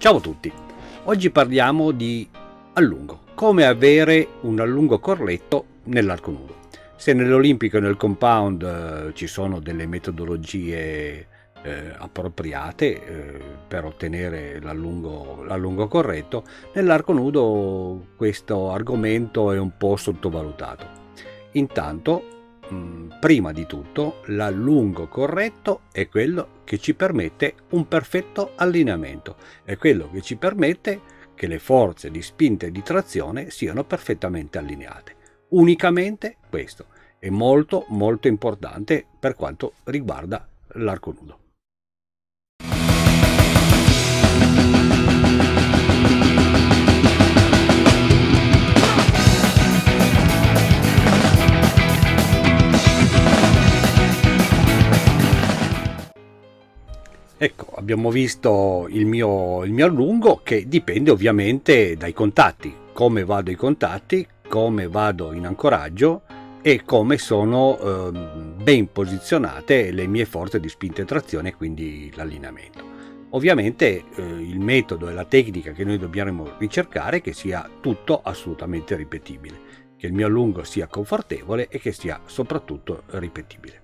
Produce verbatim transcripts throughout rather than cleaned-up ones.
Ciao a tutti, oggi parliamo di allungo, come avere un allungo corretto nell'arco nudo. Se nell'olimpico e nel compound eh, ci sono delle metodologie eh, appropriate eh, per ottenere l'allungo, l'allungo corretto, nell'arco nudo questo argomento è un po' sottovalutato. Intanto, mh, prima di tutto, l'allungo corretto è quello che ci permette un perfetto allineamento, è quello che ci permette che le forze di spinta e di trazione siano perfettamente allineate. Unicamente questo è molto molto importante per quanto riguarda l'arco nudo. Ecco, abbiamo visto il mio, il mio allungo, che dipende ovviamente dai contatti, come vado ai contatti, come vado in ancoraggio e come sono eh, ben posizionate le mie forze di spinta e trazione, quindi l'allineamento. Ovviamente eh, il metodo e la tecnica che noi dobbiamo ricercare è che sia tutto assolutamente ripetibile, che il mio allungo sia confortevole e che sia soprattutto ripetibile.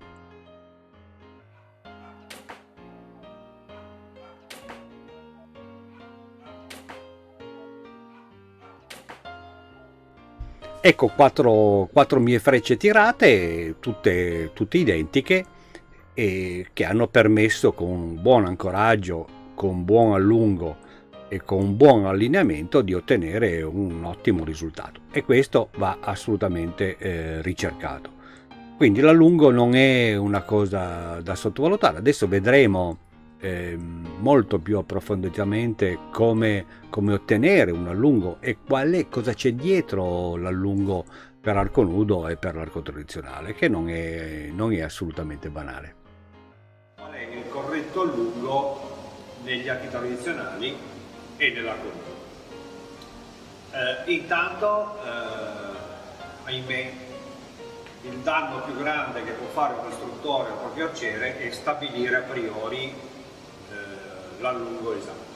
Ecco quattro, quattro mie frecce tirate, tutte, tutte identiche, e che hanno permesso, con un buon ancoraggio, con un buon allungo e con un buon allineamento, di ottenere un ottimo risultato, e questo va assolutamente eh, ricercato. Quindi l'allungo non è una cosa da sottovalutare. Adesso vedremo Eh, molto più approfonditamente come, come ottenere un allungo e qual è, cosa c'è dietro l'allungo per arco nudo e per l'arco tradizionale, che non è, non è assolutamente banale. Qual è il corretto allungo negli archi tradizionali e nell'arco nudo? Eh, intanto, eh, ahimè, il danno più grande che può fare un istruttore o un proprio arciere è stabilire a priori l'allungo esatto.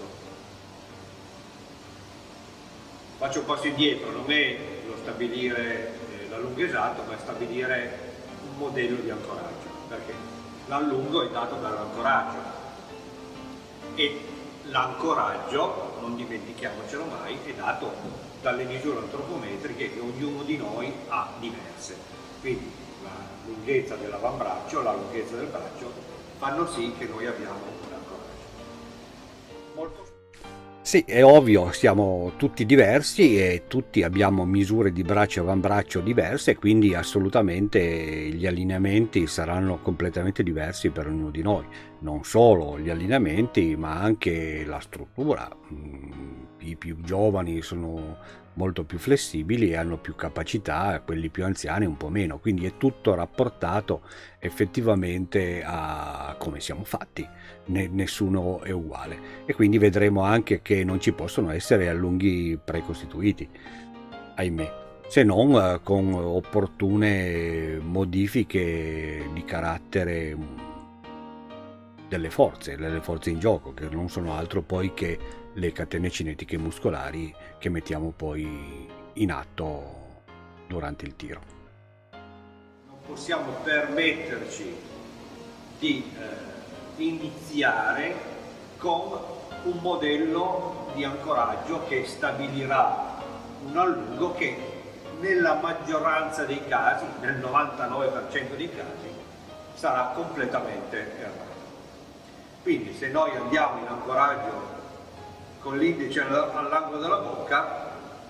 Faccio un passo indietro, non è lo stabilire eh, l'allungo esatto, ma è stabilire un modello di ancoraggio, perché l'allungo è dato dall'ancoraggio e l'ancoraggio, non dimentichiamocelo mai, è dato dalle misure antropometriche che ognuno di noi ha diverse. Quindi la lunghezza dell'avambraccio, la lunghezza del braccio fanno sì che noi abbiamo molto... Sì, è ovvio, siamo tutti diversi e tutti abbiamo misure di braccio e avambraccio diverse, quindi assolutamente gli allineamenti saranno completamente diversi per ognuno di noi. Non solo gli allineamenti, ma anche la struttura. I più giovani sono molto più flessibili e hanno più capacità, quelli più anziani un po' meno, quindi è tutto rapportato effettivamente a come siamo fatti, nessuno è uguale, e quindi vedremo anche che non ci possono essere allunghi precostituiti, ahimè, se non con opportune modifiche di carattere delle forze, delle forze in gioco, che non sono altro poi che le catene cinetiche muscolari che mettiamo poi in atto durante il tiro. Non possiamo permetterci di eh, iniziare con un modello di ancoraggio che stabilirà un allungo che nella maggioranza dei casi, nel novantanove per cento dei casi, sarà completamente errato. Quindi se noi andiamo in ancoraggio con l'indice all'angolo della bocca,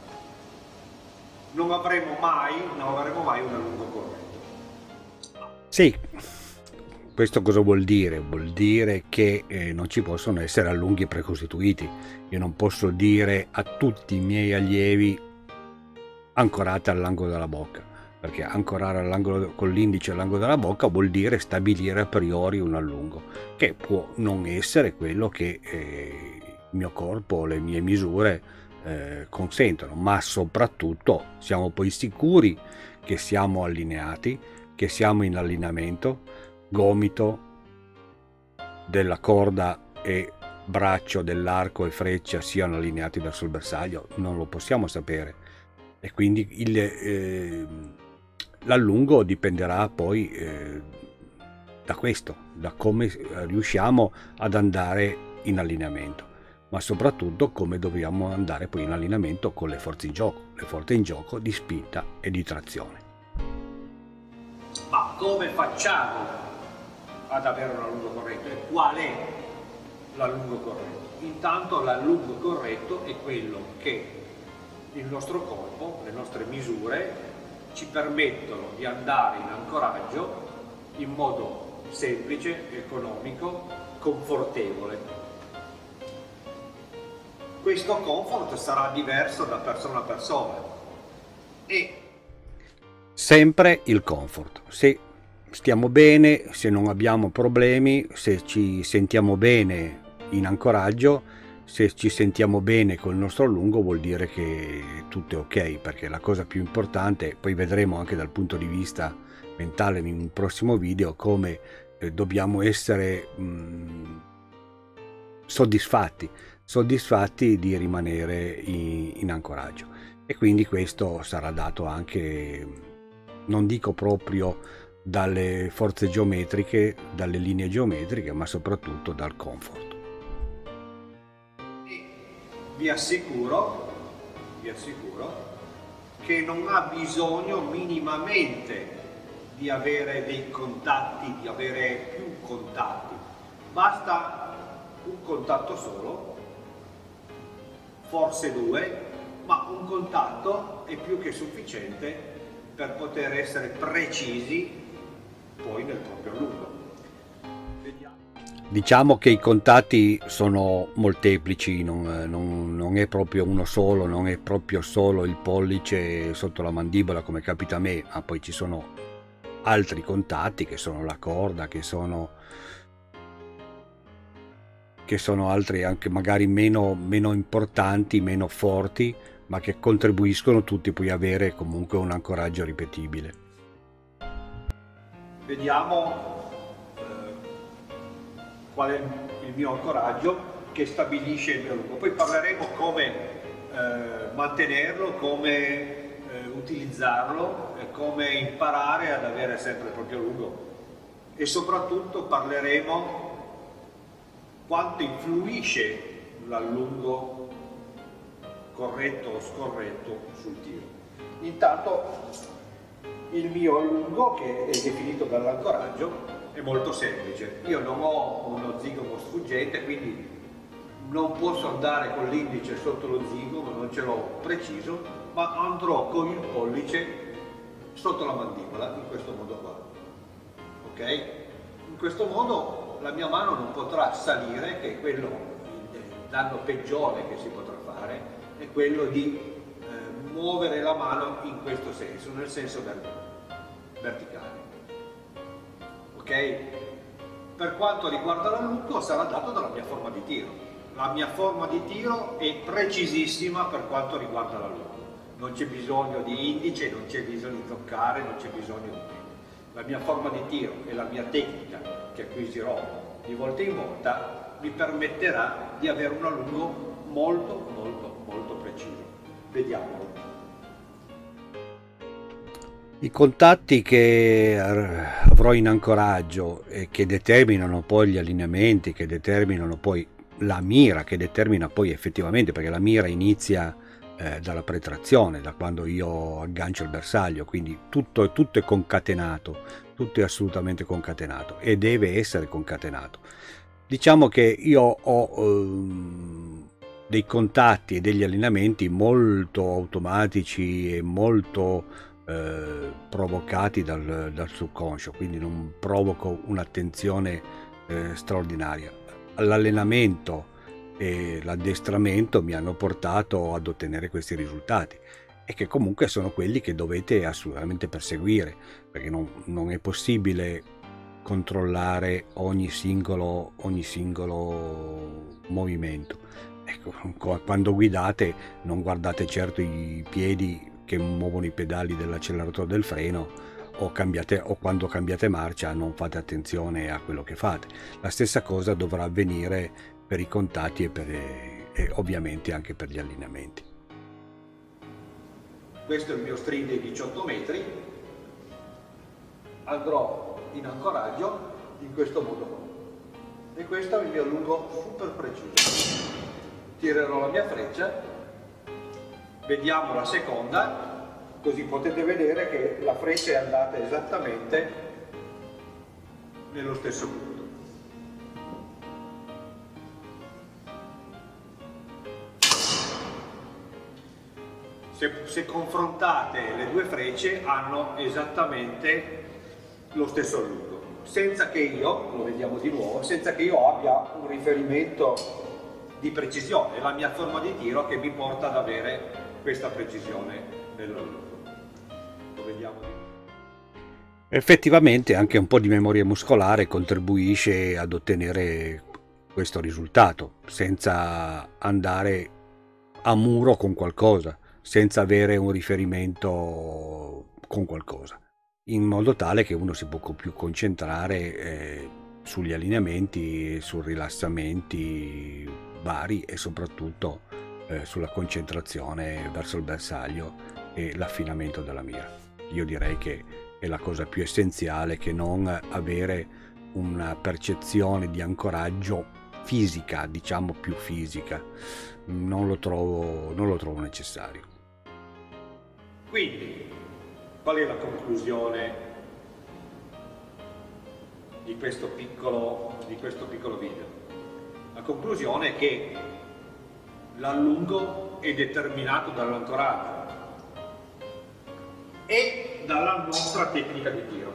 non avremo mai, non avremo mai un allungo corretto. Sì, questo cosa vuol dire? Vuol dire che eh, non ci possono essere allunghi precostituiti. Io non posso dire a tutti i miei allievi ancorate all'angolo della bocca, perché ancorare all'angolo con l'indice all'angolo della bocca vuol dire stabilire a priori un allungo, che può non essere quello che eh, il mio corpo, le mie misure eh, consentono, ma soprattutto siamo poi sicuri che siamo allineati, che siamo in allineamento, gomito della corda e braccio dell'arco e freccia siano allineati verso il bersaglio, non lo possiamo sapere, e quindi il, eh, l'allungo dipenderà poi eh, da questo, da come riusciamo ad andare in allineamento, ma soprattutto come dobbiamo andare poi in allineamento con le forze in gioco, le forze in gioco di spinta e di trazione. Ma come facciamo ad avere un allungo corretto e qual è l'allungo corretto? Intanto l'allungo corretto è quello che il nostro corpo, le nostre misure ci permettono di andare in ancoraggio in modo semplice, economico, confortevole. Questo comfort sarà diverso da persona a persona e sempre il comfort. Se stiamo bene, se non abbiamo problemi, se ci sentiamo bene in ancoraggio, se ci sentiamo bene col nostro allungo, vuol dire che tutto è ok, perché la cosa più importante, poi vedremo anche dal punto di vista mentale in un prossimo video, come eh, dobbiamo essere mh, soddisfatti soddisfatti di rimanere in, in ancoraggio, e quindi questo sarà dato anche, non dico proprio dalle forze geometriche, dalle linee geometriche, ma soprattutto dal comfort. Vi assicuro, vi assicuro che non ha bisogno minimamente di avere dei contatti, di avere più contatti, basta un contatto solo, forse due, ma un contatto è più che sufficiente per poter essere precisi poi nel proprio allungo. Vediamo. Diciamo che i contatti sono molteplici, non, non, non è proprio uno solo, non è proprio solo il pollice sotto la mandibola come capita a me, ma poi ci sono altri contatti che sono la corda, che sono che sono altri anche magari meno, meno importanti, meno forti, ma che contribuiscono tutti poi a avere comunque un ancoraggio ripetibile. Vediamo eh, qual è il mio ancoraggio che stabilisce il mio allungo. Poi parleremo come eh, mantenerlo, come eh, utilizzarlo e come imparare ad avere sempre il proprio allungo, e soprattutto parleremo quanto influisce l'allungo corretto o scorretto sul tiro. Intanto il mio allungo, che è definito dall'ancoraggio, è molto semplice. Io non ho uno zigomo sfuggente, quindi non posso andare con l'indice sotto lo zigomo, non ce l'ho preciso, ma andrò con il pollice sotto la mandibola, in questo modo qua. Ok? In questo modo la mia mano non potrà salire, che è quello, il danno peggiore che si potrà fare, è quello di eh, muovere la mano in questo senso, nel senso verticale. Ok? Per quanto riguarda l'allungo sarà dato dalla mia forma di tiro. La mia forma di tiro è precisissima per quanto riguarda l'allungo. Non c'è bisogno di indice, non c'è bisogno di toccare, non c'è bisogno di... La mia forma di tiro e la mia tecnica, che acquisirò di volta in volta, mi permetterà di avere un allungo molto molto molto preciso. Vediamolo. I contatti che avrò in ancoraggio e che determinano poi gli allineamenti, che determinano poi la mira, che determina poi effettivamente, perché la mira inizia eh, dalla pretrazione, da quando io aggancio il bersaglio, quindi tutto, tutto è concatenato, tutto è assolutamente concatenato e deve essere concatenato. Diciamo che io ho ehm, dei contatti e degli allineamenti molto automatici e molto eh, provocati dal, dal subconscio, quindi non provoco un'attenzione eh, straordinaria. L'allenamento e l'addestramento mi hanno portato ad ottenere questi risultati, e che comunque sono quelli che dovete assolutamente perseguire, perché non, non è possibile controllare ogni singolo, ogni singolo movimento. Ecco, quando guidate non guardate certo i piedi che muovono i pedali dell'acceleratore del freno, o, cambiate, o quando cambiate marcia non fate attenzione a quello che fate. La stessa cosa dovrà avvenire per i contatti e, per, e ovviamente anche per gli allineamenti. Questo è il mio string dei diciotto metri, andrò in ancoraggio in questo modo qua. E questo è il mio allungo super preciso. Tirerò la mia freccia, vediamo la seconda, così potete vedere che la freccia è andata esattamente nello stesso punto. Se, se confrontate le due frecce hanno esattamente lo stesso allungo, senza che io, lo vediamo di nuovo, senza che io abbia un riferimento di precisione, è la mia forma di tiro che mi porta ad avere questa precisione nell'allungo. Lo vediamo di nuovo. Effettivamente anche un po' di memoria muscolare contribuisce ad ottenere questo risultato, senza andare a muro con qualcosa, senza avere un riferimento con qualcosa, in modo tale che uno si può più concentrare eh, sugli allineamenti, sui rilassamenti vari e soprattutto eh, sulla concentrazione verso il bersaglio e l'affinamento della mira. Io direi che è la cosa più essenziale, che non avere una percezione di ancoraggio fisica, diciamo più fisica, non lo trovo, non lo trovo necessario. Quindi, qual è la conclusione di questo piccolo, di questo piccolo video? La conclusione è che l'allungo è determinato dall'ancoraggio e dalla nostra tecnica di tiro.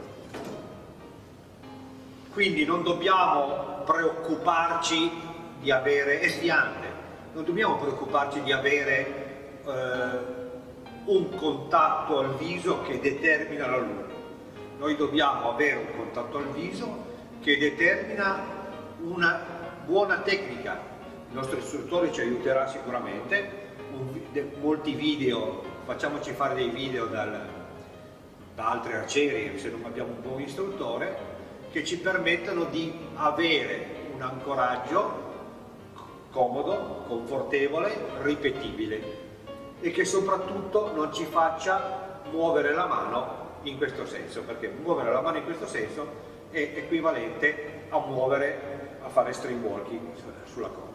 Quindi non dobbiamo preoccuparci di avere, è sfiante, non dobbiamo preoccuparci di avere eh, un contatto al viso che determina l'allungo. Noi dobbiamo avere un contatto al viso che determina una buona tecnica. Il nostro istruttore ci aiuterà sicuramente. Un, de, molti video, facciamoci fare dei video dal, da altri arcieri, se non abbiamo un buon istruttore, che ci permettono di avere un ancoraggio comodo, confortevole, ripetibile, e che soprattutto non ci faccia muovere la mano in questo senso, perché muovere la mano in questo senso è equivalente a muovere, a fare string walking sulla corda.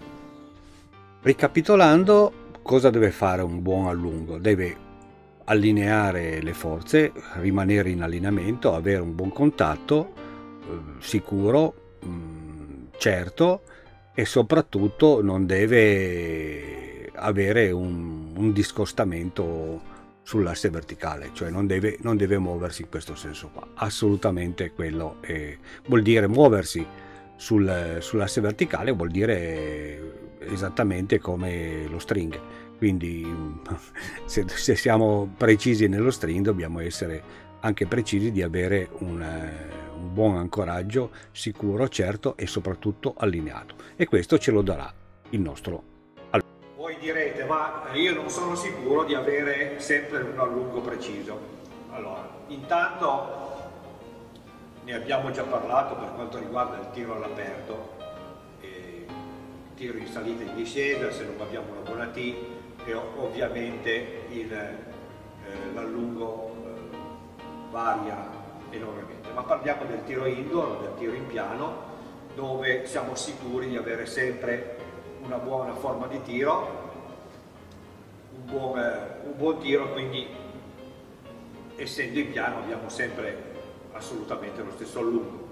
Ricapitolando, cosa deve fare un buon allungo? Deve allineare le forze, rimanere in allineamento, avere un buon contatto eh, sicuro, mh, certo, e soprattutto non deve avere un, un discostamento sull'asse verticale, cioè non deve, non deve muoversi in questo senso qua, assolutamente. Quello è, vuol dire muoversi sul, sull'asse verticale, vuol dire esattamente come lo string, quindi se, se siamo precisi nello string dobbiamo essere anche precisi di avere un, un buon ancoraggio sicuro, certo e soprattutto allineato, e questo ce lo darà il nostro. Voi direte, ma io non sono sicuro di avere sempre un allungo preciso. Allora, intanto ne abbiamo già parlato per quanto riguarda il tiro all'aperto, il tiro in salita e in discesa, se non abbiamo una buona T, e ovviamente eh, l'allungo eh, varia enormemente. Ma parliamo del tiro indoor, del tiro in piano, dove siamo sicuri di avere sempre una buona forma di tiro, un buon, un buon tiro, quindi essendo in piano abbiamo sempre assolutamente lo stesso allungo.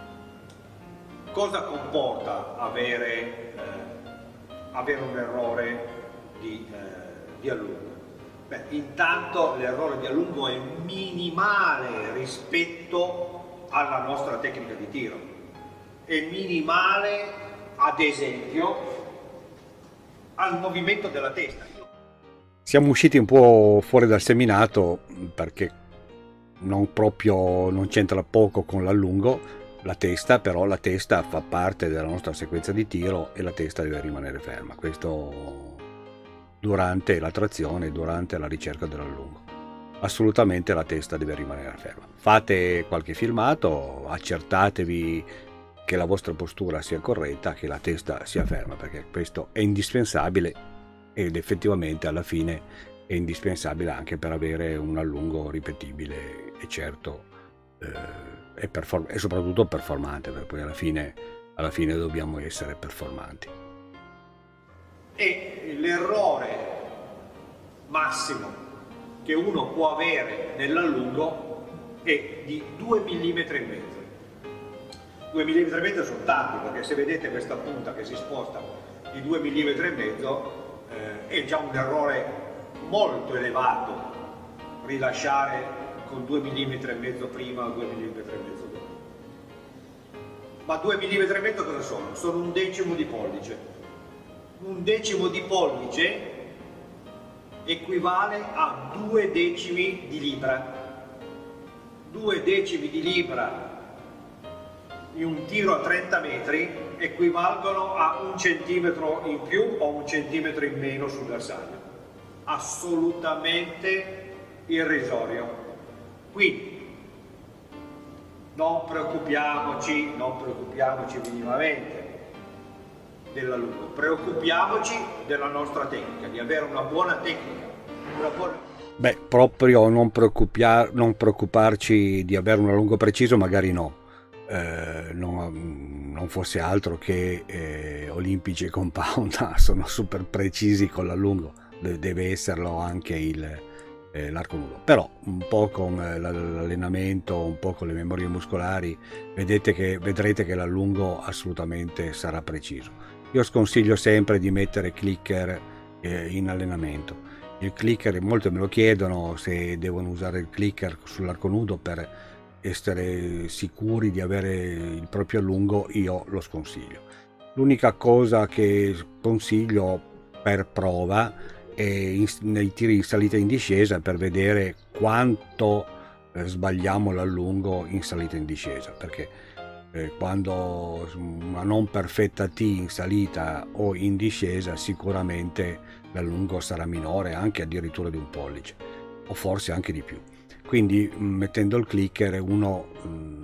Cosa comporta avere, eh, avere un errore di, eh, di allungo? Beh, intanto l'errore di allungo è minimale rispetto alla nostra tecnica di tiro, è minimale ad esempio al movimento della testa. Siamo usciti un po' fuori dal seminato perché non proprio, non c'entra poco con l'allungo, la testa, però la testa fa parte della nostra sequenza di tiro e la testa deve rimanere ferma, questo durante la trazione, durante la ricerca dell'allungo. Assolutamente la testa deve rimanere ferma. Fate qualche filmato, accertatevi che la vostra postura sia corretta, che la testa sia ferma, perché questo è indispensabile ed effettivamente alla fine è indispensabile anche per avere un allungo ripetibile e certo eh, e, perform- e soprattutto performante, perché poi alla fine, alla fine dobbiamo essere performanti. E l'errore massimo che uno può avere nell'allungo è di due millimetri e mezzo. due millimetri e mezzo sono tanti, perché se vedete questa punta che si sposta di due millimetri e mezzo eh, è già un errore molto elevato rilasciare con due millimetri e mezzo prima o due millimetri e mezzo dopo. Ma due millimetri e mezzo cosa sono? Sono un decimo di pollice. Un decimo di pollice equivale a due decimi di libra. Due decimi di libra in un tiro a trenta metri equivalgono a un centimetro in più o un centimetro in meno sul bersaglio. Assolutamente irrisorio. Quindi non preoccupiamoci, non preoccupiamoci minimamente dell'allungo, preoccupiamoci della nostra tecnica, di avere una buona tecnica. Una buona... Beh, proprio non, preoccupar- non preoccuparci di avere un allungo preciso, magari no. Eh, non, non fosse altro che eh, Olimpici e Compound sono super precisi con l'allungo, deve esserlo anche il, eh, l'arco nudo, però un po' con eh, l'allenamento, un po' con le memorie muscolari vedete che, vedrete che l'allungo assolutamente sarà preciso. Io sconsiglio sempre di mettere clicker eh, in allenamento. Il clicker, molti me lo chiedono se devono usare il clicker sull'arco nudo per essere sicuri di avere il proprio allungo. Io lo sconsiglio. L'unica cosa che consiglio per prova è in, nei tiri in salita e in discesa, per vedere quanto eh, sbagliamo l'allungo in salita e in discesa, perché eh, quando una non perfetta T in salita o in discesa sicuramente l'allungo sarà minore, anche addirittura di un pollice o forse anche di più. Quindi mettendo il clicker uno mh,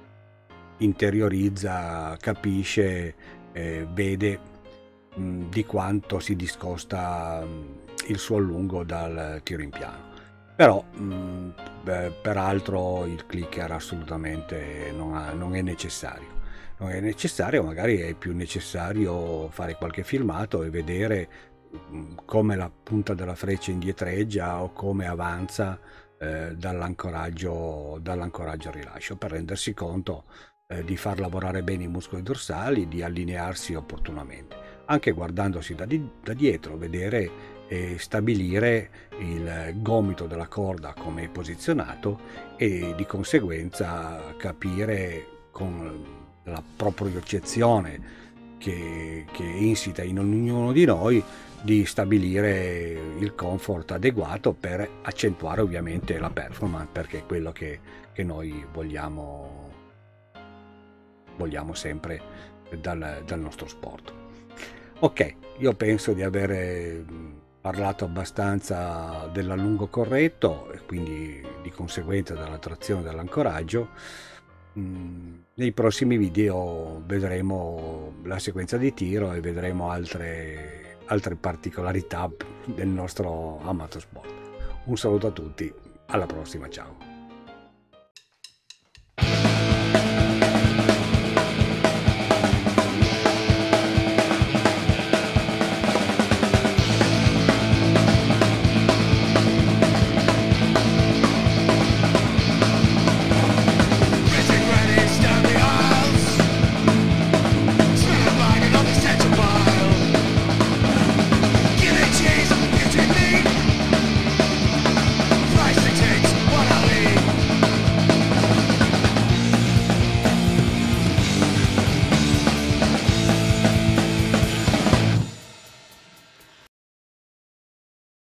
interiorizza, capisce, eh, vede mh, di quanto si discosta mh, il suo allungo dal tiro in piano. Però mh, beh, peraltro il clicker assolutamente non, ha, non è necessario. Non è necessario, magari è più necessario fare qualche filmato e vedere mh, come la punta della freccia indietreggia o come avanza dall'ancoraggio dall'ancoraggio al rilascio, per rendersi conto eh, di far lavorare bene i muscoli dorsali, di allinearsi opportunamente, anche guardandosi da, di, da dietro, vedere e stabilire il gomito della corda come è posizionato e di conseguenza capire con la propriocezione che, che è insita in ognuno di noi, di stabilire il comfort adeguato per accentuare ovviamente la performance, perché è quello che, che noi vogliamo, vogliamo sempre dal, dal nostro sport. Ok, io penso di aver parlato abbastanza dell'allungo corretto e quindi di conseguenza della trazione e dell'ancoraggio. Nei prossimi video vedremo la sequenza di tiro e vedremo altre altre particolarità del nostro amato sport. Un saluto a tutti, alla prossima, ciao.